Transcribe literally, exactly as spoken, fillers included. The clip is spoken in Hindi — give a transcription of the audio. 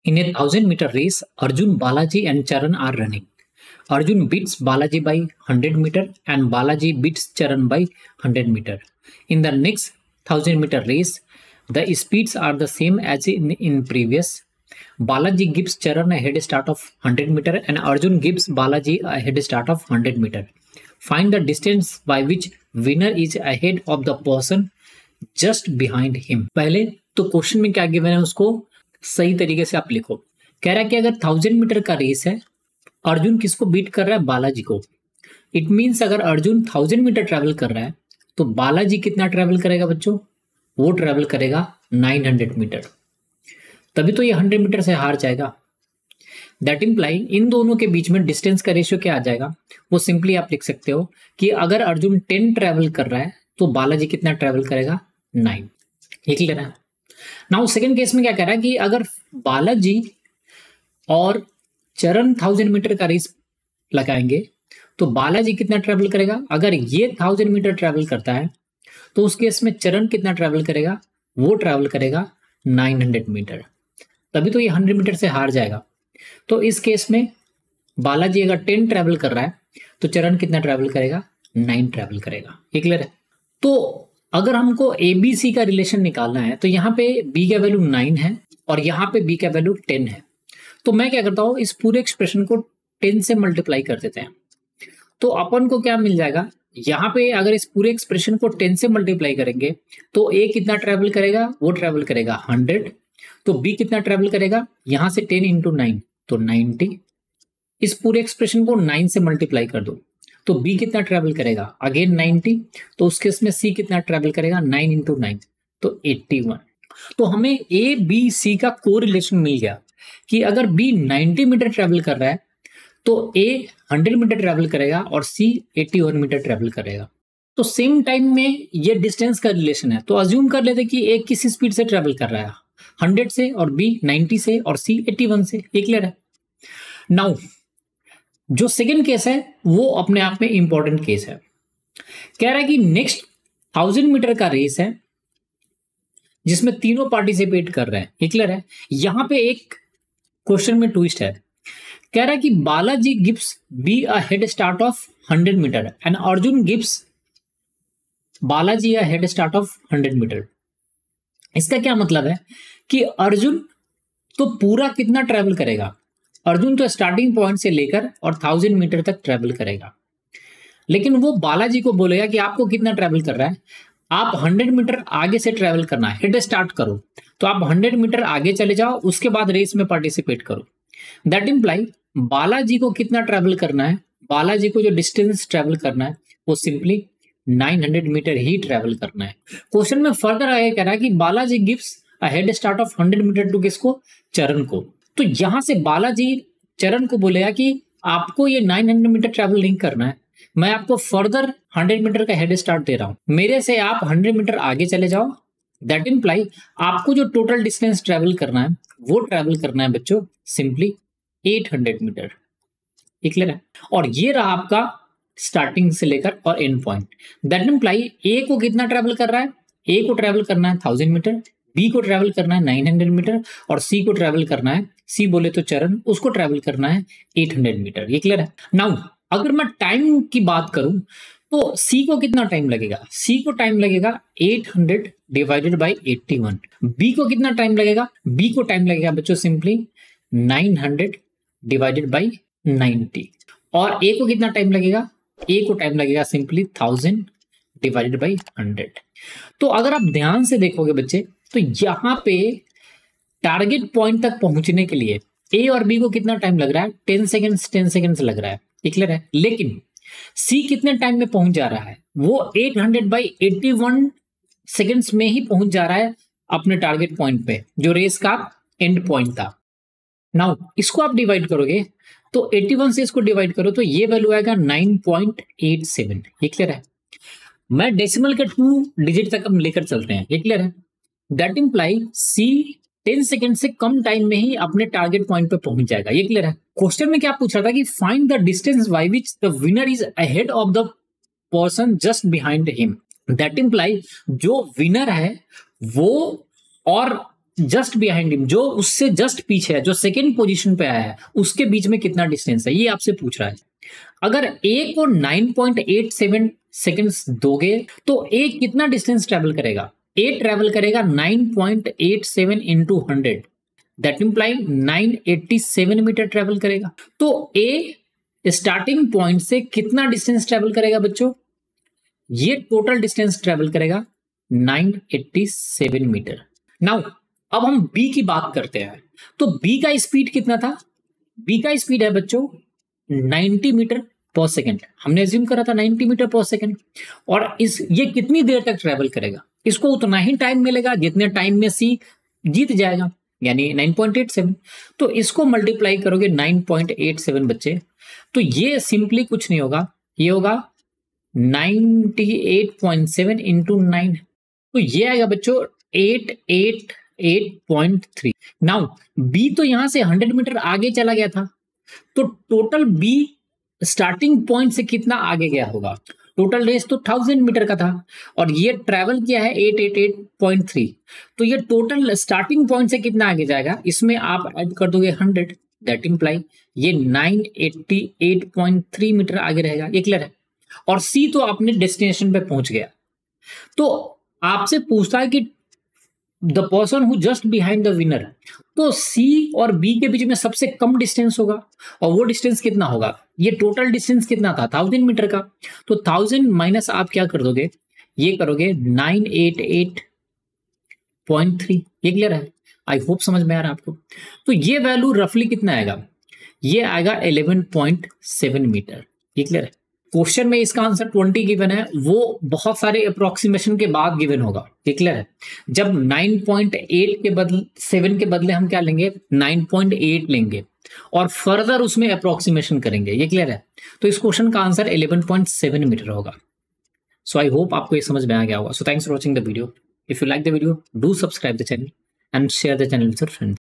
In a thousand meter race, Arjun, Balaji and Charan are running. Arjun beats Balaji by one hundred meter and Balaji beats Charan by one hundred meter. In the next thousand meter race, the speeds are the same as in, in previous. Balaji gives Charan a head start of one hundred meter and Arjun gives Balaji a head start of one hundred meter. Find the distance by which winner is ahead of the person just behind him. पहले तो क्वेश्चन में क्या गिवन है उसको सही तरीके से आप लिखो। कह रहा है कि अगर थाउजेंड मीटर का रेस है, अर्जुन किसको बीट कर रहा है? बालाजी को। इट मीन्स अगर अर्जुन थाउजेंड मीटर ट्रेवल कर रहा है तो बालाजी कितना ट्रेवल करेगा बच्चों? वो ट्रेवल करेगा नाइन हंड्रेड मीटर। तभी तो ये हंड्रेड मीटर से हार जाएगा। दैट इम्प्लाई इन दोनों के बीच में डिस्टेंस का रेशियो क्या आ जाएगा? वो सिंपली आप लिख सकते हो कि अगर अर्जुन टेन ट्रेवल कर रहा है तो बालाजी कितना ट्रेवल करेगा? नाइन। ये क्लियर है? नाउ सेकंड केस में क्या कह रहा है कि अगर बालाजी और चरण थाउजेंड मीटर का रेस लगाएंगे तो बालाजी कितना ट्रेवल करेगा? अगर ये थाउजेंड मीटर ट्रेवल करता है तो उस केस में चरण कितना ट्रेवल करेगा? वो ट्रेवल करेगा नाइन हंड्रेड मीटर। तभी तो ये हंड्रेड मीटर से हार जाएगा। तो इस केस में बालाजी अगर टेन ट्रेवल कर रहा है तो चरण कितना ट्रेवल करेगा? नाइन ट्रेवल करेगा। ये क्लियर है? तो अगर हमको ए बी सी का रिलेशन निकालना है तो यहाँ पे बी का वैल्यू नाइन है और यहाँ पे बी का वैल्यू टेन है। तो मैं क्या करता हूँ, इस पूरे एक्सप्रेशन को टेन से मल्टीप्लाई कर देते हैं। तो अपन को क्या मिल जाएगा? यहाँ पे अगर इस पूरे एक्सप्रेशन को टेन से मल्टीप्लाई करेंगे तो ए कितना ट्रेवल करेगा? वो ट्रेवल करेगा हंड्रेड। तो बी कितना ट्रेवल करेगा? यहाँ से टेन इंटू नाइन तो नाइनटी। इस पूरे एक्सप्रेशन को नाइन से मल्टीप्लाई कर दो तो बी कितना ट्रेवल करेगा? Again ninety. तो उस केस में सी कितना ट्रेवल करेगा? नाइन इंटू नाइन तो एट्टी वन। तो हमें ए बी सी का कोरिलेशन मिल गया कि अगर बी नाइनटी मीटर ट्रेवल कर रहा है तो ए हंड्रेड मीटर ट्रेवल करेगा और C eighty one metre travel करेगा। तो सेम टाइम में ये डिस्टेंस का रिलेशन है। तो अज्यूम कर लेते कि ए किस स्पीड से ट्रेवल कर रहा है? हंड्रेड से, और बी नाइनटी से, और सी एट्टी वन से। ये क्लियर है? नाउ जो सेकंड केस है वो अपने आप में इंपॉर्टेंट केस है। कह रहा है कि नेक्स्ट थाउजेंड मीटर का रेस है जिसमें तीनों पार्टिसिपेट कर रहे हैं। ये क्लियर है? यहां पे एक क्वेश्चन में ट्विस्ट है। कह रहा है कि Balaji gives B a head start of hundred metre and Arjun gives Balaji a head start of hundred metre. इसका क्या मतलब है कि अर्जुन तो पूरा कितना ट्रेवल करेगा? अर्जुन तो स्टार्टिंग पॉइंट से लेकर और थाउजेंड मीटर तक ट्रेवल करेगा, लेकिन वो बालाजी को बोलेगा कि आपको कितना ट्रेवल कर रहा है? आप हंड्रेड मीटर आगे से ट्रेवल करना है, हेड स्टार्ट करो। तो आप हंड्रेड मीटर आगे चले जाओ, उसके बाद रेस में पार्टिसिपेट करो। दैट इम्प्लाई बालाजी को कितना ट्रेवल करना है? बालाजी को जो डिस्टेंस ट्रेवल करना है वो सिंपली नाइन हंड्रेड मीटर ही ट्रेवल करना है। क्वेश्चन में फर्दर आगे कह रहा है कि Balaji gives a head start of hundred metre to किसको? चरण को। तो यहां से बालाजी चरण को बोलेगा कि आपको ये नाइन हंड्रेड मीटर ट्रेवल नहीं करना है, मैं आपको फर्दर हंड्रेड मीटर का हेड स्टार्ट दे रहा हूं, मेरे से आप हंड्रेड मीटर आगे चले जाओ। दैट इम्प्लाई आपको जो टोटल डिस्टेंस ट्रेवल करना है वो ट्रेवल करना है बच्चों सिंपली एट हंड्रेड मीटर। ये क्लियर है? और ये रहा आपका स्टार्टिंग से लेकर और end point. That imply A को कितना ट्रेवल कर रहा है? ए को ट्रेवल करना है थाउजेंड मीटर, बी को ट्रेवल करना है नाइन हंड्रेड मीटर और सी को ट्रेवल करना है, सी बोले तो चरण, उसको ट्रेवल करना है एट हंड्रेड मीटर। ये क्लियर है? नाउ अगर मैं टाइम की बात करूं तो सी को कितना टाइम लगेगा? सी को टाइम लगेगा eight hundred divided by eighty one. B को कितना टाइम लगेगा? बी को टाइम लगेगा बच्चों simply nine hundred divided by ninety. और ए को कितना टाइम लगेगा? ए को टाइम लगेगा simply thousand divided by hundred. तो अगर आप ध्यान से देखोगे बच्चे तो यहां पे टारगेट पॉइंट तक पहुंचने के लिए ए और बी को कितना टाइम लग रहा है? टेन सेकेंड्स टेन सेकेंड्स लग रहा है। क्लियर है? लेकिन सी कितने टाइम में पहुंच जा रहा है? वो eight hundred by eighty one seconds में ही पहुंच जा रहा है अपने टारगेट पॉइंट पे, जो रेस का एंड पॉइंट था। नाउ इसको आप डिवाइड करोगे तो एट्टी वन से इसको डिवाइड करो तो ये वैल्यू आएगा नाइन पॉइंट एट सेवन। ये क्लियर है? मैं डेसिमल के टू डिजिट तक हम लेकर चलते हैं। ये क्लियर है? That imply C ten second से कम टाइम में ही अपने टारगेट पॉइंट पे पहुंच जाएगा। ये क्लियर है? क्वेश्चन में क्या पूछ रहा था कि find the distance by which the winner is ahead of the person just behind him. That imply जो विनर है वो और जस्ट बिहाइंड हिम, जो उससे जस्ट पीछे है, जो सेकेंड पोजीशन पे आया है, उसके बीच में कितना डिस्टेंस है, ये आपसे पूछ रहा है। अगर ए को nine point eight seven seconds दोगे तो ए कितना डिस्टेंस ट्रेवल करेगा, ए ट्रेवल करेगा nine point eight seven into hundred, that imply nine eighty seven metre travel करेगा। तो ए स्टार्टिंग पॉइंट से कितना डिस्टेंस ट्रेवल करेगा बच्चों, ये टोटल डिस्टेंस ट्रेवल करेगा nine eighty seven metre. Now अब हम बी की बात करते हैं, तो बी का स्पीड कितना था, बी का स्पीड है बच्चों नाइन्टी मीटर पर सेकेंड, हमने एज्यूम करा था नाइन्टी मीटर पर सेकेंड, और इस ये कितनी देर तक ट्रेवल करेगा, इसको उतना ही टाइम मिलेगा जितने टाइम में सी जीत जाएगा, यानी नाइन पॉइंट एट सेवन। तो इसको मल्टीप्लाई करोगे नाइन पॉइंट एट सेवन बच्चे, तो ये सिंपली कुछ नहीं होगा, ये होगा ninety eight point seven into nine, तो ये आएगा बच्चों eight eight eight point three. Now B तो यहां से हंड्रेड मीटर आगे चला गया था, तो टोटल बी स्टार्टिंग पॉइंट से कितना आगे गया होगा, टोटल रेस तो थाउजेंड मीटर का था और ये ट्रेवल किया है eight eight eight point three, तो ये टोटल स्टार्टिंग पॉइंट से कितना आगे जाएगा, इसमें आप ऐड कर दोगे हंड्रेड, दैट इंप्लाई ये nine eighty eight point three metre आगे रहेगा, ये क्लियर है। और सी तो अपने डेस्टिनेशन पे पहुंच गया। तो आपसे पूछता है कि the person who just behind the winner, तो सी और बी के बीच में सबसे कम डिस्टेंस होगा, और वो डिस्टेंस कितना होगा, ये टोटल डिस्टेंस कितना था थाउजेंड मीटर का, तो थाउजेंड माइनस आप क्या कर दोगे, ये करोगे nine eight eight point three, ये क्लियर है, आई होप समझ में आ रहा है आपको। तो ये वैल्यू रफली कितना आएगा, ये आएगा इलेवन पॉइंट सेवन मीटर, ये क्लियर है। क्वेश्चन में इसका आंसर ट्वेंटी गिवन है, वो बहुत सारे अप्रोक्सीमेशन के बाद गिवन होगा, ये क्लियर है। जब नाइन पॉइंट एट के बदले सेवन के बदले हम क्या लेंगे, नाइन पॉइंट एट लेंगे और फर्दर उसमें अप्रोक्सीमेशन करेंगे, ये क्लियर है। तो इस क्वेश्चन का answer eleven point seven metre होगा। सो आई होप आपको ये समझ में आ गया होगा। So thanks for watching the video. If you like the video do subscribe the channel and share the channel with your friends.